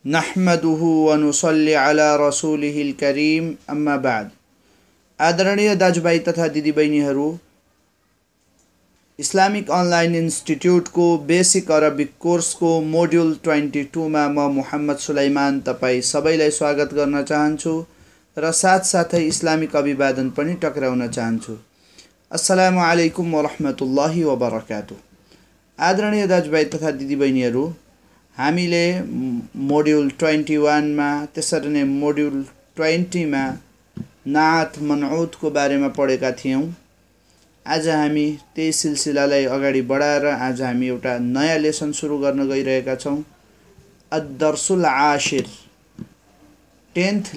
नहमदुहु व नुसल्ली अला रसूलिहिल करीम अम्मा बाद। आदरणीय दाजुभाइ तथा दिदीबहिनीहरू, इस्लामिक अनलाइन इन्स्टिट्युटको बेसिक अरबिक कोर्सको मोड्युल 22 मा म मुहम्मद सुलाइमान तपाईँ सबैलाई स्वागत गर्न चाहन्छु र साथसाथै इस्लामिक अभिवादन पनि टक्राउन चाहन्छु। अस्सलामु अलैकुम व रहमतुल्लाहि व बरकातुहु। आदरणीय दाजुभाइ तथा दिदीबहिनीहरू, हामीले मोड्युल 21 मा त्यसरी नै मोड्युल 20 मा नात मनउत को बारेमा पढेका थियौं। आज हामी त्यही सिलसिलालाई अगाडि बढाएर आज हामी एउटा नयाँ लेसन सुरु गर्न गइरहेका छौं। अद-दर्सुल आशिर, 10th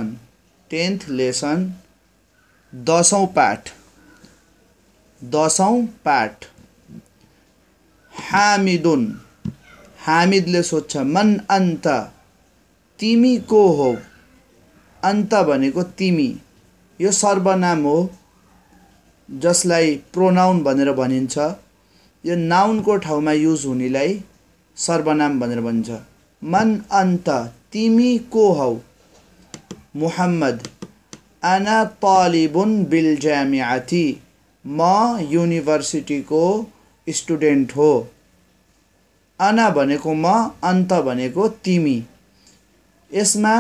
लेसन 10औं पाठ। हामिदुन, हामिदले सोध्छ मन अन्त, तिमी को हो। अन्त भनेको तिमी, यो सर्वनाम हो जसलाई प्रोनाउन भनेर भनिन्छ। यो नाउनको ठाउँमा युज हुनेलाई सर्वनाम भनेर भनिन्छ। मन अन्त, तिमी को हौ। मुहम्मद, अना तालिबुन बिल जामिआती, म युनिभर्सिटीको स्टुडेन्ट हो। अना भनेको म, अन्त भनेको तिमी। यसमा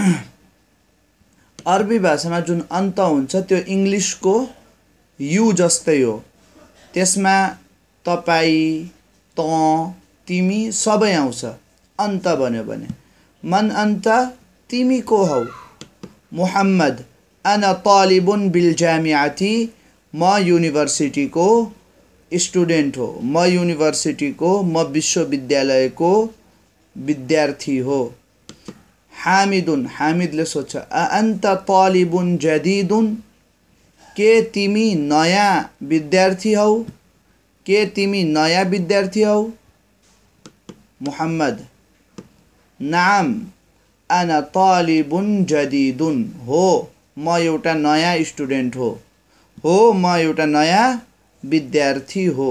अरबी भाषामा जुन अन्त हुन्छ त्यो इंग्लिशको यु जस्तै हो। त्यसमा तपाई, त, तिमी सबै आउँछ अन्त भन्यो भने। मन अन्त, तिमी को हौ। मुहम्मद, अना तालिबुन बिल जामिआती, म युनिभर्सिटीको स्टुडेन्ट हो। म युनिभर्सिटीको, म विश्वविद्यालयको विद्यार्थी हो। हामिदुन, हामिदले सोध्छ अअन्त तालिबुन जदीदुन, के तिमी नयाँ विद्यार्थी हौ। के तिमी नयाँ विद्यार्थी हौ। मुहम्मद, नाम अना तालिबुन जदीदुन, हो म एउटा नयाँ स्टुडेन्ट हो। म एउटा नयाँ विद्यार्थी हो।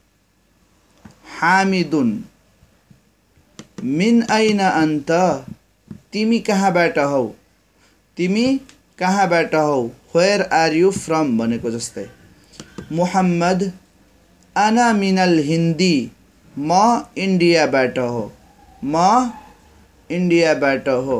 हामिदुन, मिन ऐन अन्त, तिमी कहाँबाट हौ। तिमी कहाँबाट हौ। व्हेयर आर यु फ्रम भनेको जस्तै। मुहम्मद, अना मिनल हिन्दी, म इन्डियाबाट हो। म इन्डियाबाट हो।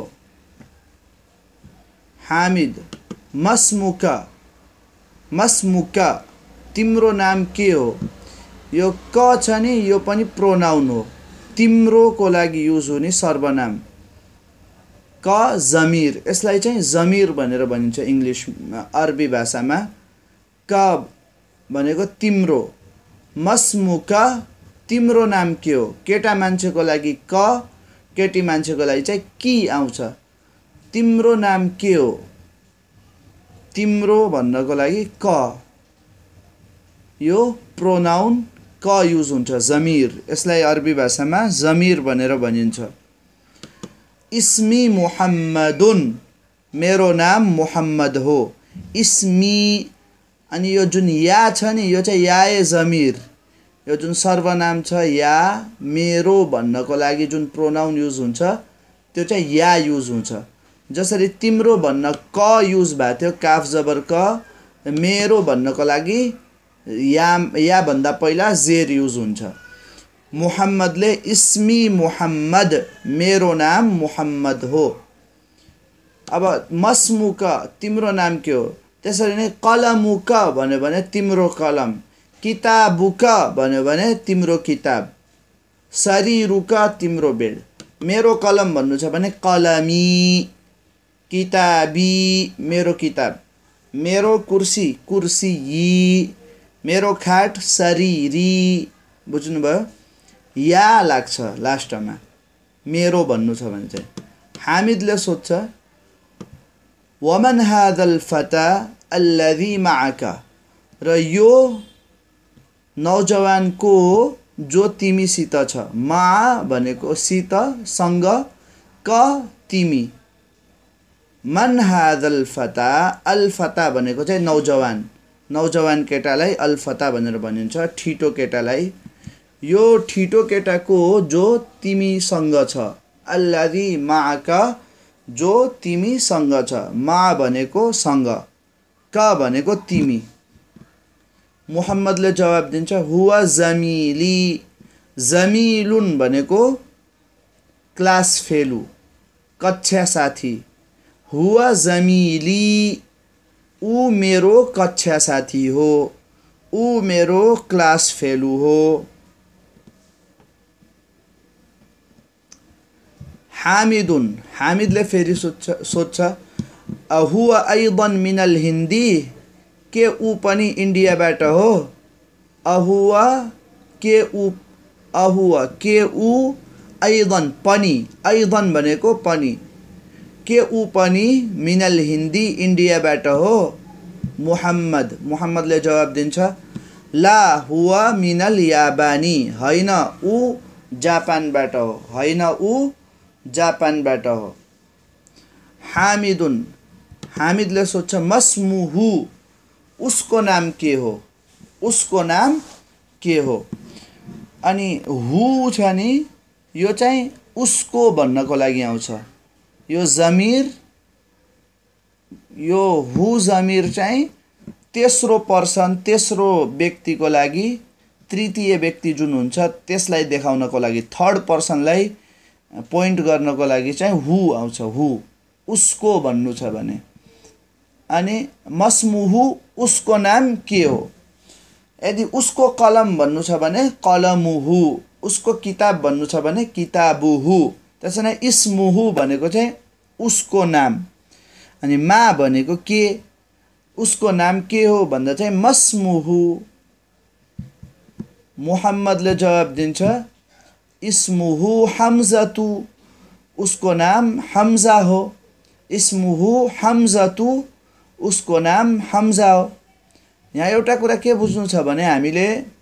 हामिद, मस्मुका, मस्मुका, तिम्रो नाम के हो। यो क छ नि, यो पनि प्रोनाउन हो। तिम्रो को लागि युज हुने सर्वनाम। क जमिर, यसलाई चाहिँ जमिर भनेर भनिन्छ इंग्लिश अरबी भाषामा। क भनेको तिम्रो। मस्मुका, तिम्रो नाम के हो। केटा मान्छेको लागि क, केटी मान्छेको लागि चाहिँ कि आउँछ। तिम्रो नाम के हो। तिम्रो भन्नको लागि क, यो प्रोनाउन क युज हुन्छ, जमिर। यसलाई अरबी भाषामा जमिर भनेर भनिन्छ। इस्मी मुहम्मदुन, मेरो नाम मुहम्मद हो। इस्मी, अनि यो जुन या छ नि, यो चाहिँ या ए जमिर। यो जुन सर्वनाम छ या, मेरो भन्नको लागि जुन प्रोनाउन युज हुन्छ त्यो चाहिँ या युज हुन्छ। जसरी तिम्रो भन्न क युज भएको थियो, काफ जबर क। मेरो भन्नको लागि या भन्दा पहिला जेर युज हुन्छ। मुहम्मदले इस्मी मुहम्मद, मेरो नाम मुहम्मद हो। अब मस्मुक, तिम्रो नाम के हो। त्यसरी नै कलमुक भन्यो भने तिम्रो कलम। किताबुक भन्यो भने तिम्रो किताब। शरीरुक, तिम्रो बेड। मेरो कलम भन्नु छ भने कलमी। किताबी, मेरो किताब। मेरो कुर्सी, कुर्सी। मेरो खाट, शरीरी। बुझ्नुभयो। या लाग्छ लास्टमा मेरो भन्नु छ भने चाहिँ। हामिदले सोध्छ वमन हादल फता अल्लजी माअका, र यो नौजवान को हो जो तिमीसित छ। मा भनेको सित, सँग, क तिमी। मन हादल फता, अल फता भनेको चाहिँ नौजवान। नौजवान केटालाई अल फता भनेर भनिन्छ, ठिटो केटालाई। यो ठिटो केटाको हो जो तिमीसँग छ। अल्लजी माका जो तिमीसँग छ। मा भनेको सँग, का भनेको तिमी। मुहम्मदले जवाब दिन्छ हुवा जमीली। जमीलुन भनेको क्लास फेलु, कक्षा साथी। हुवा जमीली, ऊ मेरो कक्षा साथी हो, ऊ मेरो क्लास फेलु हो। हामिदुन, हामिदले फेरि सोध्छ अहुवा अयदन मिनल हिन्दी, के ऊ पनि इन्डियाबाट हो। अहुवा के ऊ, अहुवा के ऊ, अयदन पनि, अयदन भनेको पनि, के ऊ पनि मिनल हिन्दी इन्डियाबाट हो। मुहम्मद, मुहम्मदले जवाब दिन्छ ला हुवा मिनल याबानी, हैन ऊ जापानबाट हो, हैन ऊ जापानबाट हो। हामिदुन, हामिदले सोध्छ मस्मुहु, उसको नाम के हो, उसको नाम के हो। अनि हु छ नि, यो चाहिँ उसको भन्नको लागि आउँछ। यो जमिर, यो हु जमिर चाहिँ तेस्रो पर्सन, तेस्रो व्यक्तिको लागि, तृतीय व्यक्ति जुन हुन्छ त्यसलाई देखाउनको लागि, थर्ड पर्सनलाई पोइन्ट गर्नको लागि चाहिँ हु आउँछ। हु, उसको भन्नु छ भने। अनि मस्मुहु, उसको नाम के हो। यदि उसको कलम भन्नु छ भने कलमुहु, उसको किताब भन्नु छ भने किताबुहु। त्यसै नै इस्मुहु भनेको चाहिँ उसको नाम। अनि मा भनेको के, उसको नाम के हो भन्दा चाहिँ मस्मुहु। मुहम्मदले जवाब दिन्छ इस्मुहु हमजतु, उसको नाम हमजा हो। इस्मुहु हमजतु, उसको नाम हमजा हो। यहाँ एउटा कुरा के बुझ्नु छ भने हामीले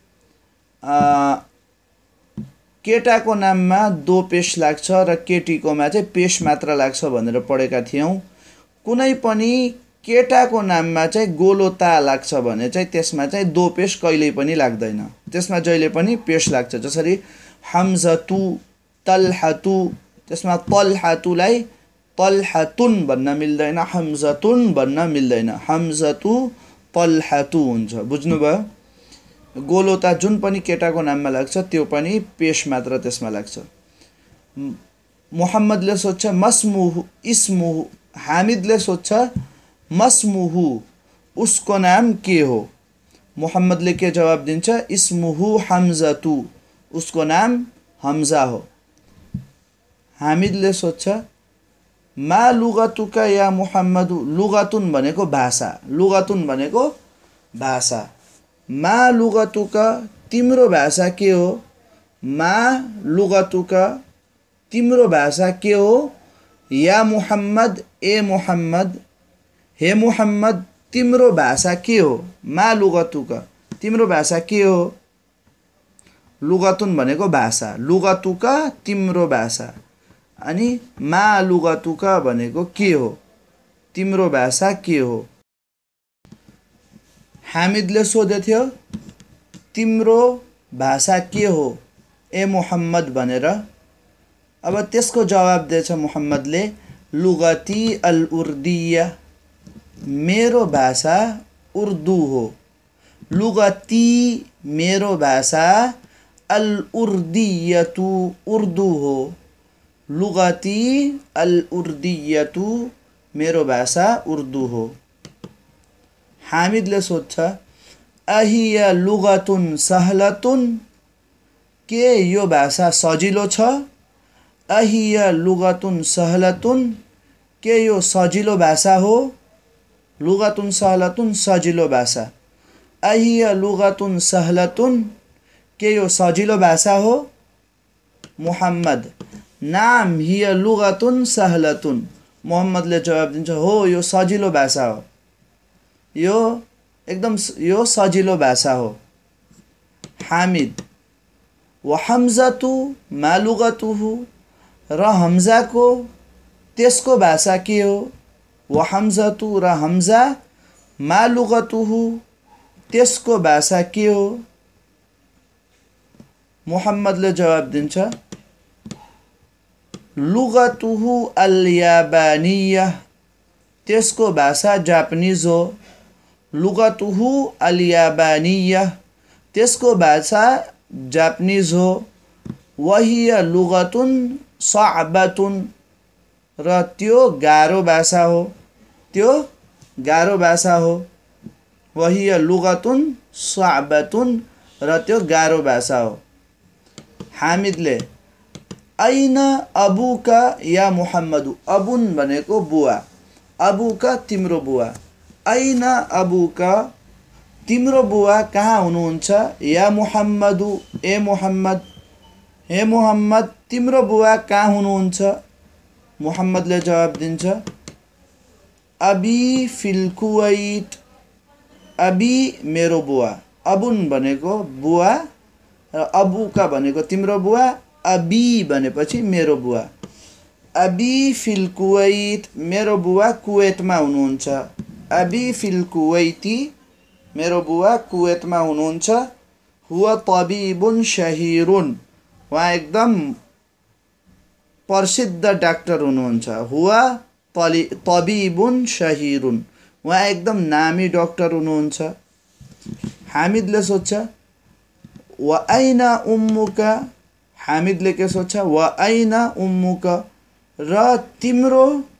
केटाको नाममा दो पेश लाग्छ र केटीकोमा चाहिँ पेश मात्र लाग्छ भनेर पढेका थियौँ। कुनै पनि केटाको नाममा चाहिँ गोलोता लाग्छ भने चाहिँ त्यसमा चाहिँ दो पेश कहिल्यै पनि लाग्दैन, त्यसमा जहिले पनि पेश लाग्छ। जसरी हमजतु, तल्हातु, त्यसमा तल्हातुलाई तल्हातुन भन्न मिल्दैन, हमजतुन भन्न मिल्दैन, हमजतु तल्हातु हुन्छ। बुझ्नुभयो। गोलोता जुन पनि केटाको नाममा लाग्छ त्यो पनि पेश मात्र त्यसमा लाग्छ। मुहम्मदले सोध्छ मस्मुहु, इस्मुहु, हामिदले सोध्छ मस्मुहु, उसको नाम के हो। मुहम्मदले के जवाब दिन्छ इस्मुहु हमजतु, उसको नाम हमजा हो। हामिदले सोध्छ मा लुगतुका या मुहम्मदु, लुगतुन भनेको भाषा, लुगतुन भनेको भाषा। मा लुगतुका, तिम्रो भाषा के हो। मा लुगतुका, तिम्रो भाषा के हो। या मुहम्मद, ए मुहम्मद, हे मुहम्मद, तिम्रो भाषा के हो। मा लुगतुका, तिम्रो भाषा के हो। लुगतुन भनेको भाषा, लुगतुका तिम्रो भाषा। अनि मा लुगतुका भनेको के हो, तिम्रो भाषा के हो। हामिदले सोधेथ्यो तिम्रो भाषा के हो ए मुहम्मद भनेर। अब त्यसको जवाब दिएछ मुहम्मदले लुगती अल उर्दिया, मेरो भाषा उर्दू हो। लुगती, मेरो भाषा, अल उर्दियतु, उर्दू हो। लुगती अल उर्दियतु, मेरो भाषा उर्दू हो। हामिदले सोध्छ अहिया लुगतुन सहलतुन, के यो भाषा सजिलो छ। अहिया लुगतुन सहलतुन, के यो सजिलो भाषा हो। लुगतुन सहलतुन, सजिलो भाषा। अहिया लुगतुन सहलतुन, के यो सजिलो भाषा हो। मुहम्मद नाम हिया लुगतुन सहलतुन, मुहम्मदले जवाब दिन्छ हो यो सजिलो भाषा हो, यो एकदम यो सजिलो भाषा हो। हामिद व हमजतु मा लुगतुहु, र हमजाको त्यसको भाषा के हो। व हमजतु र हमजा, मा लुगतुहु त्यसको भाषा के हो। मुहम्मदले जवाब दिन्छ लुगतुहु अल-याबानिय्यह त्यसको भाषा जापानिज हो। लुगतुहु अल-याबानिय्यह त्यसको भाषा जापानिज हो। वहिय लुगतुन सअबतुन र त्यो गाह्रो भाषा हो। त्यो गाह्रो भाषा हो। वहिय लुगतुन सअबतुन र त्यो गाह्रो भाषा हो। हामिदले ऐन अबुका या मुहम्मदु अबुन भनेको बुवा, अबुका तिम्रो बुवा। ऐन अबुका तिम्रो बुवा कहाँ हुनुहुन्छ? या मुहम्मदु ए मुहम्मद, हे मुहम्मद तिम्रो बुवा कहाँ हुनुहुन्छ? मुहम्मदले जवाब दिन्छ अबी फिल कुवैत अबी मेरो बुवा। अबुन भनेको बुवा र अबुका भनेको तिम्रो बुवा, अबी भनेपछि मेरो बुवा। अबी फिल कुवैत मेरो बुवा कुवेतमा हुनुहुन्छ। अबी फिल कुवैती मेरो बुवा कुवेतमा हुनुहुन्छ। हुवा तबिबुन शहीरुन उहाँ एकदम प्रसिद्ध डाक्टर हुनुहुन्छ। हुवा तबिबुन शहीरुन उहाँ एकदम नामी डाक्टर हुनुहुन्छ। हामिदले सोध्छ व ऐन उम्मुका हामिदले के सोध्छ व ऐन उम्मुका र तिम्रो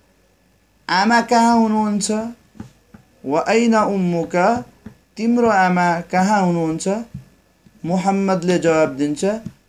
आमा कहाँ हुनुहुन्छ? व ऐन उम्मुका तिम्रो आमा कहाँ हुनुहुन्छ? मुहम्मदले जवाब दिन्छ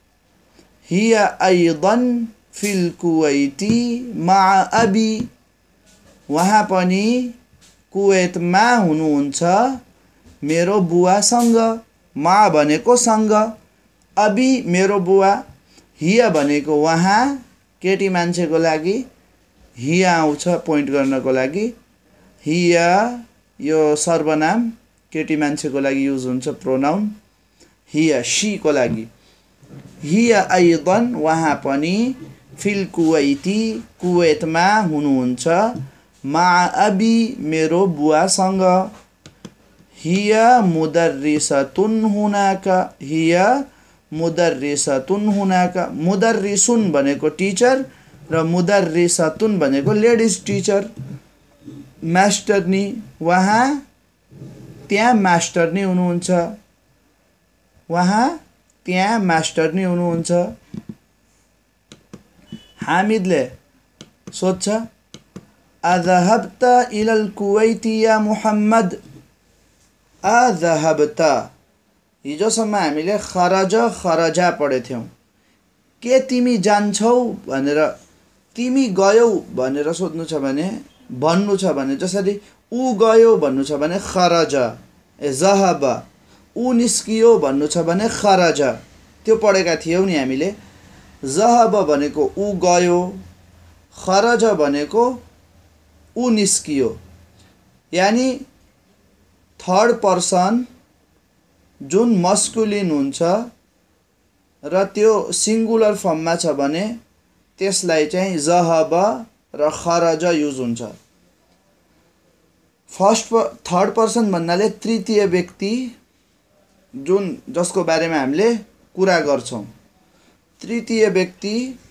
हिया अयदन फिल कुवैती मा अबी वहाँ पनि कुवेतमा हुनुहुन्छ मेरो बुवासँग। मा भनेको सँग, अबी मेरो बुवा, हिया भनेको वहाँ केटी मान्छेको लागि हिया आउँछ पोइन्ट गर्नको लागि। हिया यो सर्वनाम केटी मान्छेको लागि युज हुन्छ प्रोनाउन। हिया शी को लागि। हिया अयदन वहाँ पनि फिल कुवैती कुवेतमा हुनुहुन्छ मा अबी मेरो बुवासँग। हिया मुदर्रिसतुन हुनाका हिया मुदर्रिसतुन हुनाका मुदर्रिसुन भनेको टिचर र मुदर्रिसतुन भनेको लेडिज टिचर मास्टरनी। वहाँ त्यहाँ मास्टरनी हुनुहुन्छ। वहाँ त्यहाँ मास्टरनी हुनुहुन्छ। हामिदले सोध्छ अज़हबता इलल कुवैती या मुहम्मद अज़हबता हिजोसम्म हामीले खरज खरजा पढेथ्यौँ। के तिमी जान्छौ भनेर तिमी गयौ भनेर सोध्नु छ भने भन्नु छ भने जसरी ऊ गयो भन्नु छ भने खरज ए ज़हब ऊ निस्कियो भन्नु छ भने खरज त्यो पढेका थियौँ नि हामीले। ज़हब भनेको ऊ गयो, खरज भनेको ऊ निस्कियो। यानी थर्ड पर्सन जुन मस्कुलिन हुन्छ र त्यो सिंगुलर फर्ममा छ भने त्यसलाई चाहिँ ज़हब र खरज युज हुन्छ। थर्ड पर्सन भन्नाले तृतीय व्यक्ति जुन जसको बारेमा हामीले कुरा गर्छौं। तृतीय व्यक्ति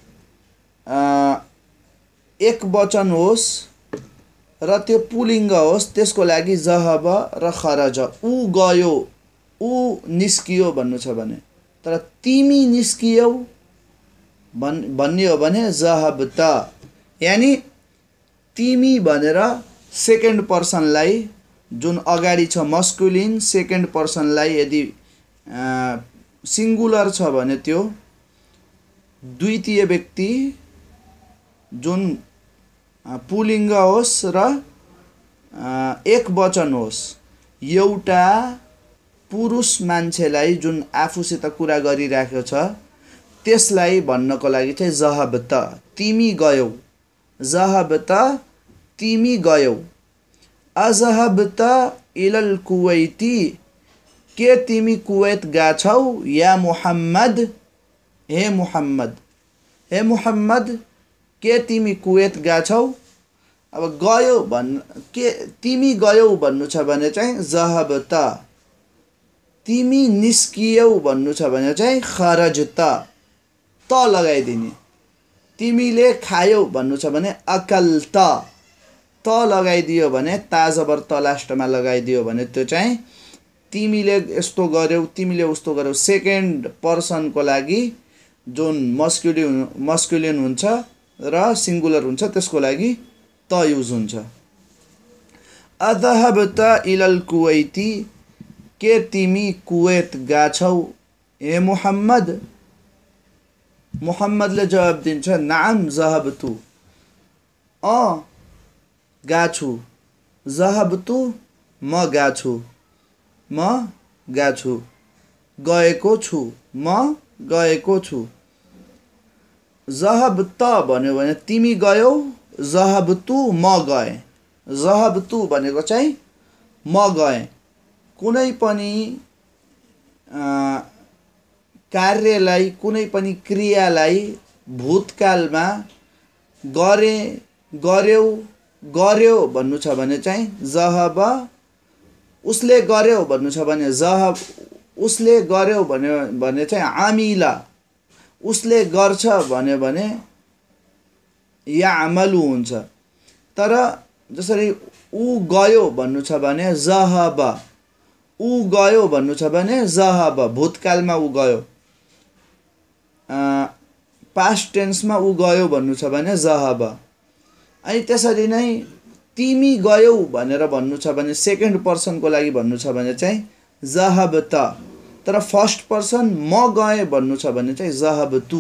एक वचन होस् र त्यो पुलिङ्ग होस् त्यसको लागि ज़हब र खरज। ऊ गयो, ऊ निस्कियो भन्नु छ भने। तर तिमी निस्कियौ भन्ने हो भने ज़हबत। यानी तिमी भनेर सेकेन्ड पर्सनलाई जुन अगाडि छ मस्कुलिन सेकेन्ड पर्सनलाई यदि सिंगुलर छ भने त्यो द्वितीय व्यक्ति जुन पुलिङ्ग होस् र एक वचन होस् एउटा पुरुष मान्छेलाई जुन आफूसित कुरा गरिरहेको छ त्यसलाई भन्नको लागि चाहिँ ज़हबत तिमी गयौ। ज़हबत तिमी गयौ। अज़हबत इलल कुवैती के तिमी कुवैत गएछौ या मुहम्मद हे मुहम्मद। हे मुहम्मद के तिमी कुवैत गएछौ। अब गयो के तिमी गयौ भन्नु छ भने चाहिँ ज़हबत। तिमी निस्कियौ भन्नु छ भने चाहिँ खरजत त लगाइदिने। तिमीले खायौ भन्नु छ भने अकल्त, त लगाइदियो भने ता जबर त लास्टमा लगाइदियो भने त्यो चाहिँ तिमीले यस्तो गर्यौ, तिमीले उस्तो गर्यौ। सेकेन्ड पर्सनको लागि जुन मस्कुलिन हुन्छ र सिङ्गुलर हुन्छ त्यसको लागि त युज हुन्छ। अदहबत इलल कुवैती, के तिमी कुवेत गाछौ ए मुहम्मद? मुहम्मदले जवाब दिन्छ नाम जहबतु, गाछु। जहबतु म गाछु, म गाछु। गएको छु, म गएको छु। जहबत भन्यो भने तिमी गयौ, जहबतु म गएँ। जहबतु भनेको चाहिँ म गएँ। कुनै पनि कार्यलाई, कुनै पनि क्रियालाई भूतकालमा गरे, गर्यौ, गर्यो भन्नु छ भने चाहिँ जहब, उसले गर्यो भन्नु छ भने जहब, उसले गर्यो भन्यो भने चाहिँ आमिला, उसले गर्छ भन्यो भने यामलु हुन्छ। तर जसरी ऊ गयो भन्नु छ भने जहब, ऊ गयो भन्नु छ भने जहब, भूतकालमा ऊ गयो। पास्ट टेन्समा ऊ गयो भन्नु छ भने जहब। अनि त्यसरी नै तिमी गयौ भनेर भन्नु छ भने सेकेन्ड पर्सनको लागि भन्नु छ भने चाहिँ जहबत। तर फर्स्ट पर्सन म गएँ भन्नु छ भने चाहिँ जहबतु।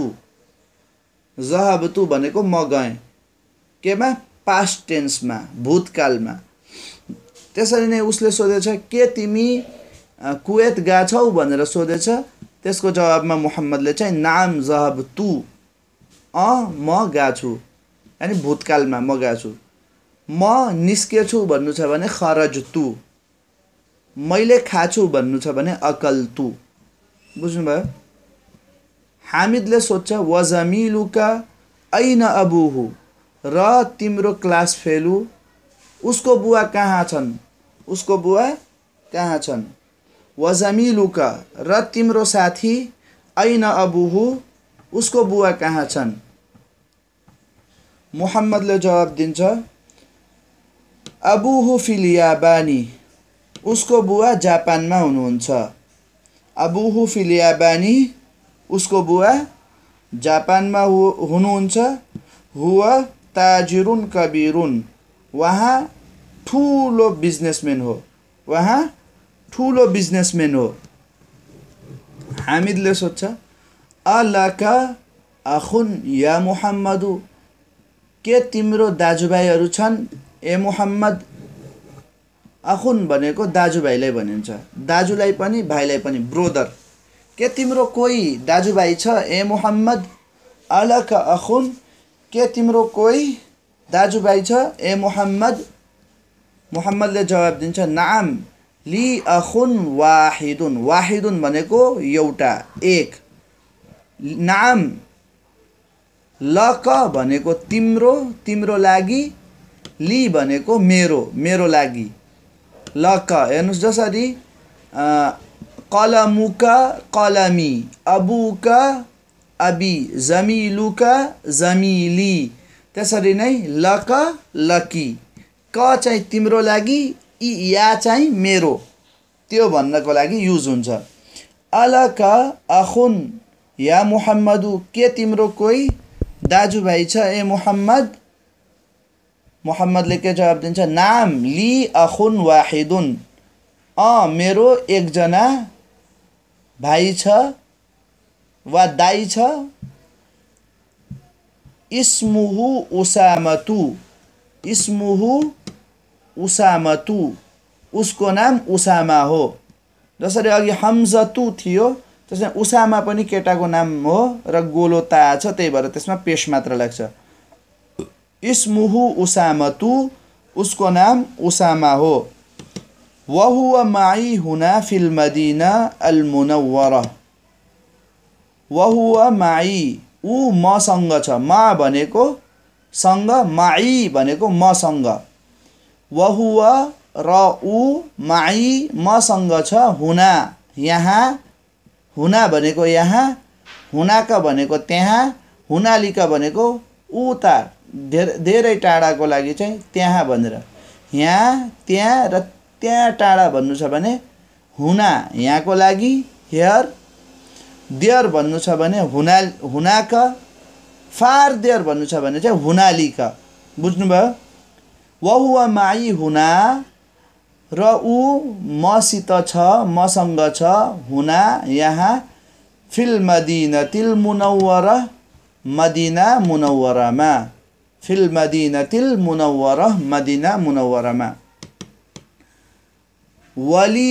जहबतु भनेको म गएँ, केमा? पास्ट टेन्समा, भूतकालमा। त्यसरी नै उसले सोधेछ के तिमी कुवेत गएछौ भनेर सोधेछ। त्यसको जवाबमा मुहम्मदले चाहिँ नाम जहबतु, म गएछु, यानी भूतकालमा म गएछु। म निस्केछु भन्नु छ भने खरजतु, मैले खाछु भन्नु छ भने अकल्तु। बुझ्नुभयो? हामिदले सोध्छ वजमिलुका ऐन अबुहु, र तिम्रो क्लास फेलु उसको बुवा कहाँ छन्? उसको बुवा कहाँ छन्? वजमिलुका, र तिम्रो साथी ऐन अबुहु, उसको बुवा कहाँ छन्? मुहम्मदले जवाब दिन्छ अबुहु फिल याबानी, उसको बुवा जापानमा हुनुहुन्छ। अबुहु फिल याबानी, उसको बुवा जापानमा हुनुहुन्छ। हुवा ताजिरुन कबिरुन, वहाँ ठुलो बिजनेसम्यान हो, वहाँ ठुलो बिजनेसम्यान हो। हामिदले सोध्छ अलका अखुन या मुहम्मदु, के तिम्रो दाजुभाइहरू छन् ए मुहम्मद? अखुन भनेको दाजुभाइलाई भनिन्छ, दाजुलाई पनि भाइलाई पनि, ब्रोदर। के तिम्रो कोही दाजुभाइ छ ए मुहम्मद? अलका अखुन, के तिम्रो कोही दाजुभाइ छ ए मुहम्मद? मुहम्मदले जवाब दिन्छ नाम ली अखुन वाहिदुन। वाहिदुन भनेको एउटा, एक। नाम लक भनेको तिम्रो, तिम्रो लागि। ली भनेको मेरो, मेरो लागि। लक हेर्नुहोस्, जसरी कलमुका कलमी, अबुका अबी, जमिलुका जमिली, त्यसरी नै लक लकी। क चाहिँ तिम्रो लागि, या चाहिँ मेरो, त्यो भन्नको लागि युज हुन्छ। अलका अखुन या मुहम्मदु, के तिम्रो कोही दाजुभाइ छ ए मुहम्मद? मुहम्मदले के जवाब दिन्छ नाम ली अखुन वाहिदुन, मेरो एकजना भाइ छ वा दाइ छ। इस्मुहु उसामतु, इस्मुहु उसामतु, उसको नाम उसामा हो। जसरी अघि हमजतु थियो त्यसमा उसामा पनि केटाको नाम हो र गोलो ता छ, त्यही भएर त्यसमा पेश मात्र लाग्छ। इस्मुहु उसामतु, उसको नाम उसामा हो। वहुवा माई हुना फिल मदीना अल मुनव्वरा, वहुवा माई, ऊ मसँग छ। मा भनेको सँग, माई भनेको मसँग। वहुवा र ऊ, माई मसँग छ, हुना यहाँ, हुना भनेको यहाँ, हुनाका भनेको त्यहाँ, हुनालिका भनेको उता धेरै टाढाको लागि चाहिँ त्यहाँ भनेर, यहाँ त्यहाँ र त्यहाँ टाढा भन्नु छ भने हुना यहाँको लागि हियर, देयर भन्नु छ भने हुनाक, फार देयर भन्नु छ भने चाहिँ हुनालिक। बुझ्नुभयो? वहुवा माई हुना, र ऊ मसित छ, मसँग छ, हुना यहाँ, फिल मदीनतिल मुनव्वरा, मदीना मुनव्वरामा, फिल मदीनतिल मुनव्वरा, मदीना मुनव्वरामा। वली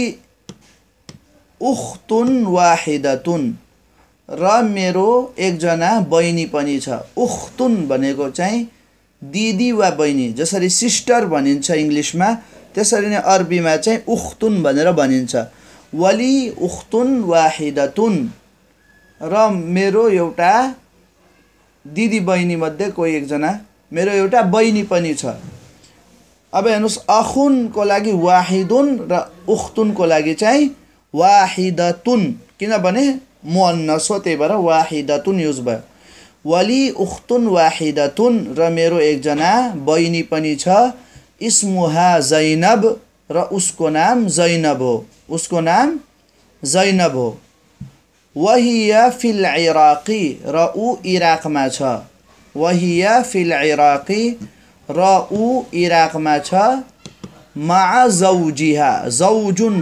उख्तुन वाहिदतुन, र मेरो एकजना बहिनी पनि छ। उख्तुन भनेको चाहिँ दिदी वा बहिनी, जसरी सिस्टर भनिन्छ इङ्ग्लिसमा, त्यसरी नै अरबीमा चाहिँ उख्तुन भनेर भनिन्छ। वली उख्तुन वाहिदतुन, र मेरो एउटा दिदी बहिनी मध्ये कोही एकजना मेरो एउटा बहिनी पनि छ। अब हेर्नुहोस्, अखुनको लागि वाहिदुन र उख्तुनको लागि चाहिँ वाहिदतुन, किनभने मुअन्नस हो, त्यही भएर वाहिदतुन युज भयो। वली उख्तुन वाहिदतुन, र मेरो एकजना बहिनी पनि छ। इस्मुहा जैनब, र उसको नाम जैनब हो, उसको नाम जैनब हो। वहिया फिल इराकी, र ऊ इराकमा छ। वहिया फिल इराकी, र ऊ इराकमा छ। मा जौजिहा, जौजुन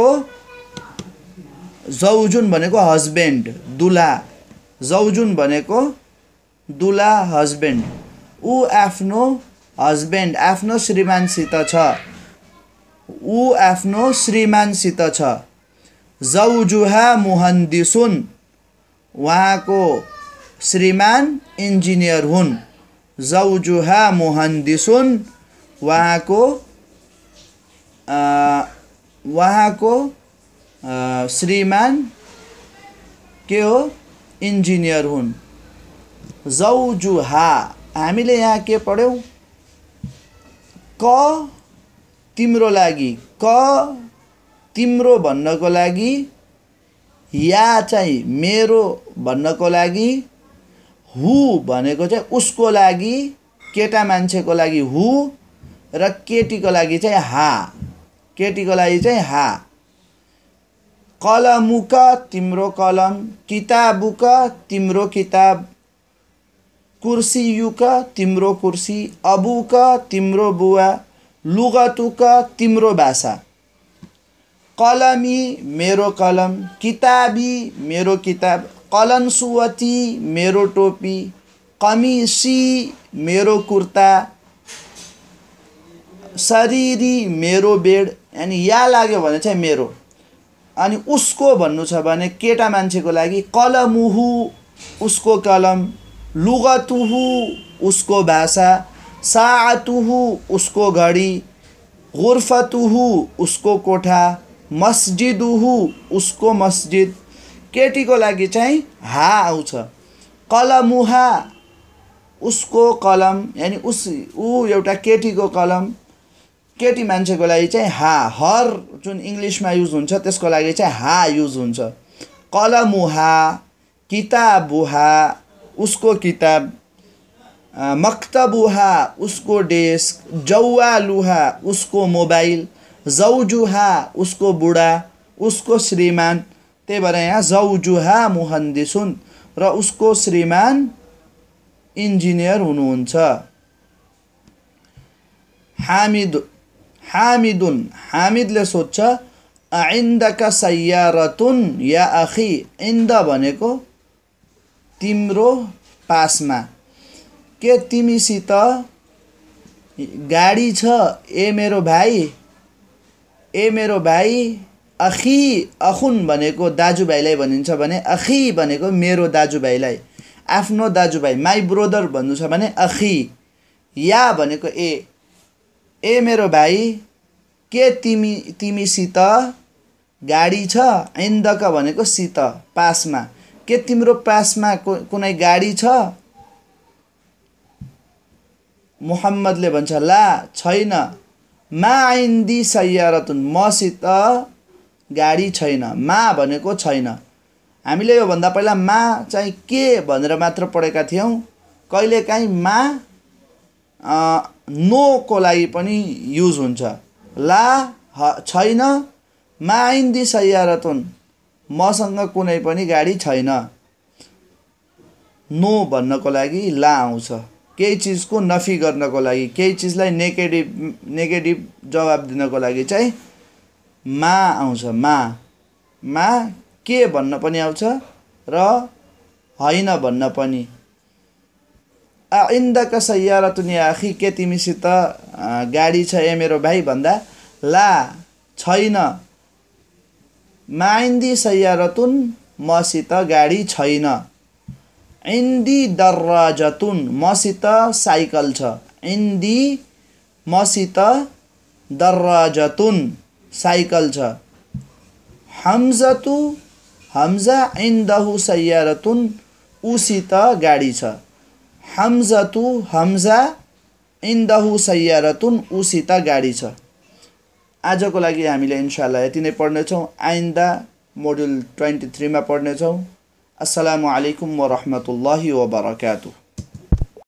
भनेको हस्बेन्ड, दुला। जौजुन भनेको दुला, हस्बेन्ड। ऊ आफ्नो हस्बेन्ड, आफ्नो श्रीमानसित छ, ऊ आफ्नो श्रीमानसित छ। जौजुहा मुहन्दिसुन, उहाँको श्रीमान इन्जिनियर हुन्। जौजुहा मुहन्दिसुन, उहाँको श्रीमान के हो? इन्जिनियर हुन्। जौजुहा, हामीले यहाँ के पढ्यौँ? क तिम्रो लागि, क तिम्रो भन्नको लागि, या चाहिँ मेरो भन्नको लागि, हु भनेको चाहिँ उसको लागि, केटा मान्छेको लागि हु, र केटीको लागि चाहिँ हा, केटीको लागि चाहिँ हा। कलमुक तिम्रो कलम, किताबुक तिम्रो किताब, कुर्सीयुक तिम्रो कुर्सी, अबुक तिम्रो बुवा, लुगतुक तिम्रो भाषा। कलमी मेरो कलम, किताबी मेरो किताब, कलनसुवती मेरो टोपी, कमिसी मेरो कुर्ता, शरीरी मेरो बेड। अनि या लाग्यो भने चाहिँ मेरो। अनि उसको भन्नु छ भने केटा मान्छेको लागि कलमुहु उसको कलम, लुगतुहु उसको भाषा, साअतुहु उसको घडी, गुर्फतुहु उसको कोठा, मस्जिदुहु उसको मस्जिद। केटीको लागि चाहिँ हा आउँछ। कलमुहा उसको कलम, यानी ऊ एउटा केटीको कलम, केटी मान्छेको लागि चाहिँ हा। हर जुन इङ्ग्लिसमा युज हुन्छ त्यसको लागि चाहिँ हा युज हुन्छ। कलमुहा, किताबुहा उसको किताब, मक्तबुहा उसको डेस्क, जौवालुहा उसको मोबाइल, जौजुहा उसको बुढा, उसको श्रीमान। त्यही भएर यहाँ जौजुहा मुहन्दिसुन, र उसको श्रीमान इन्जिनियर हुनुहुन्छ। हामिदुन, हामिदले सोध्छ, इन्दका सय्यारतुन या अखी। इन्द भनेको तिम्रो पासमा, के तिमीसित गाडी छ ए मेरो भाइ? ए मेरो भाइ। अखी, अखुन भनेको दाजुभाइलाई भनिन्छ भने अखी भनेको मेरो दाजुभाइलाई, आफ्नो दाजुभाइ, माई ब्रोदर भन्नु छ भने अखी। या भनेको ए मेरो भाइ, के तिमीसित गाडी छ? इन्दका भनेको सित, पासमा, के तिम्रो पासमा कुनै गाडी छ? मुहम्मदले भन्छ ला छैन। मा इन्दी सय्यारतुन, मसित गाडी छैन। मा भनेको छैन। हामीले योभन्दा पहिला मा चाहिँ के भनेर मात्र पढेका थियौँ। कहिलेकाहीँ मा नो को लागि पनि युज हुन्छ। ला छैन, मा इन्दी सय्यारतुन, मसँग कुनै पनि गाडी छैन। नो भन्नको लागि ला आउँछ। केही चिजको नफी गर्नको लागि, केही चिजलाई नेगेटिभ जवाब दिनको लागि चाहिँ मा आउँछ। मा के भन्न पनि आउँछ र होइन भन्न पनि। इन्दका सय्यारतुन या आखी, के तिमीसित गाडी छ ए मेरो भाइ भन्दा ला छैन, मा इन्दी सय्यारतुन, मसित गाडी छैन। इन्दी दर्राजतुन, मसित साइकल छ। इन्दी मसित, दर्राजतुन साइकल छ। हमजतु, हमजा इन्दहु सय्यारतुन, उसित गाडी छ। हमजतु, हमजा इन्दहु सय्यारतुन, उसित गाडी छ। आजको लागि हामीले इन्शाअल्लाह यति नै पढ्नेछौँ। आइन्दा मोड्युल 23 मा पढ्नेछौँ। अस्सलामु अलैकुम व रहमतुल्लाहि व बरकातुहु।